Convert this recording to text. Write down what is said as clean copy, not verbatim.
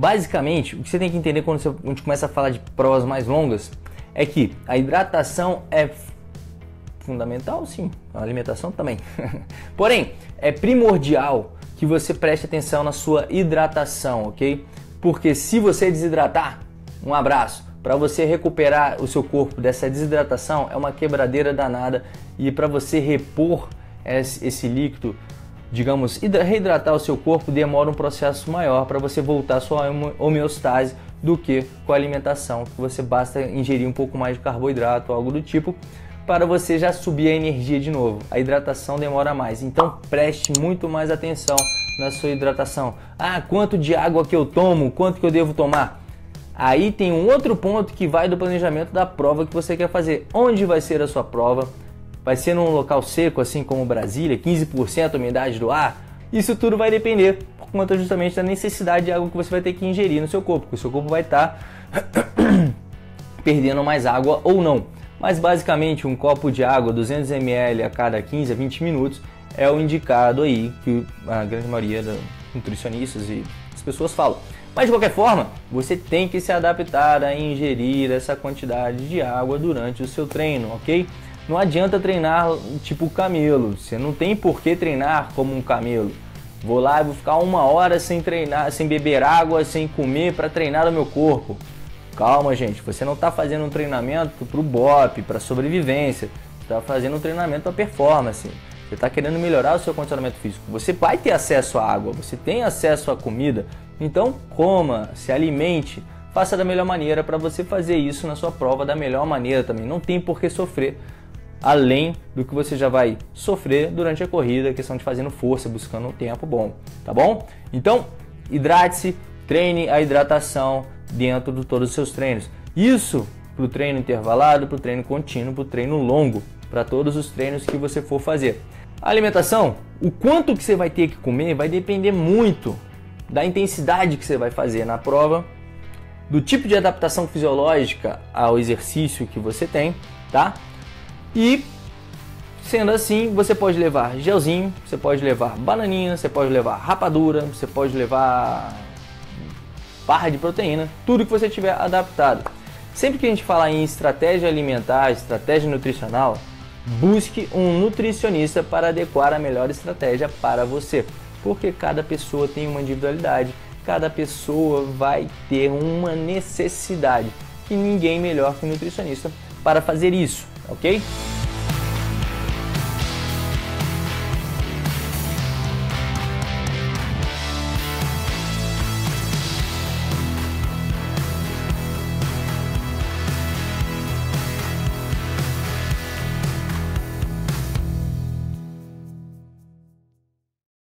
Basicamente, o que você tem que entender quando a gente começa a falar de provas mais longas é que a hidratação é fundamental, sim, a alimentação também. Porém, é primordial que você preste atenção na sua hidratação, ok? Porque se você desidratar, um abraço, para você recuperar o seu corpo dessa desidratação é uma quebradeira danada, e para você repor esse líquido, digamos, reidratar o seu corpo, demora um processo maior para você voltar à sua homeostase do que com a alimentação, que você basta ingerir um pouco mais de carboidrato ou algo do tipo para você já subir a energia de novo. A hidratação demora mais, então preste muito mais atenção na sua hidratação. Ah, quanto de água que eu tomo, quanto que eu devo tomar? Aí tem um outro ponto que vai do planejamento da prova que você quer fazer. Onde vai ser a sua prova? Vai ser num local seco, assim como Brasília, 15% umidade do ar? Isso tudo vai depender por conta justamente da necessidade de água que você vai ter que ingerir no seu corpo, porque o seu corpo vai estar perdendo mais água ou não. Mas basicamente um copo de água, 200 ml a cada 15 a 20 minutos, é o indicado aí que a grande maioria dos nutricionistas e as pessoas falam. Mas de qualquer forma, você tem que se adaptar a ingerir essa quantidade de água durante o seu treino, ok? Não adianta treinar tipo camelo, você não tem por que treinar como um camelo. Vou lá e vou ficar 1 hora sem treinar, sem beber água, sem comer para treinar o meu corpo. Calma, gente, você não está fazendo um treinamento para o BOP, para sobrevivência, você está fazendo um treinamento para performance. Você está querendo melhorar o seu condicionamento físico. Você vai ter acesso à água, você tem acesso à comida, então coma, se alimente, faça da melhor maneira para você fazer isso na sua prova da melhor maneira também. Não tem por que sofrer além do que você já vai sofrer durante a corrida, questão de fazendo força, buscando um tempo bom, tá bom? Então, hidrate-se, treine a hidratação dentro de todos os seus treinos. Isso para o treino intervalado, para o treino contínuo, para o treino longo, para todos os treinos que você for fazer. A alimentação, o quanto que você vai ter que comer vai depender muito da intensidade que você vai fazer na prova, do tipo de adaptação fisiológica ao exercício que você tem, tá? E sendo assim, você pode levar gelzinho, você pode levar bananinha, você pode levar rapadura, você pode levar barra de proteína, tudo que você tiver adaptado. Sempre que a gente fala em estratégia alimentar, estratégia nutricional, busque um nutricionista para adequar a melhor estratégia para você, porque cada pessoa tem uma individualidade, cada pessoa vai ter uma necessidade e ninguém melhor que o nutricionista para fazer isso, ok?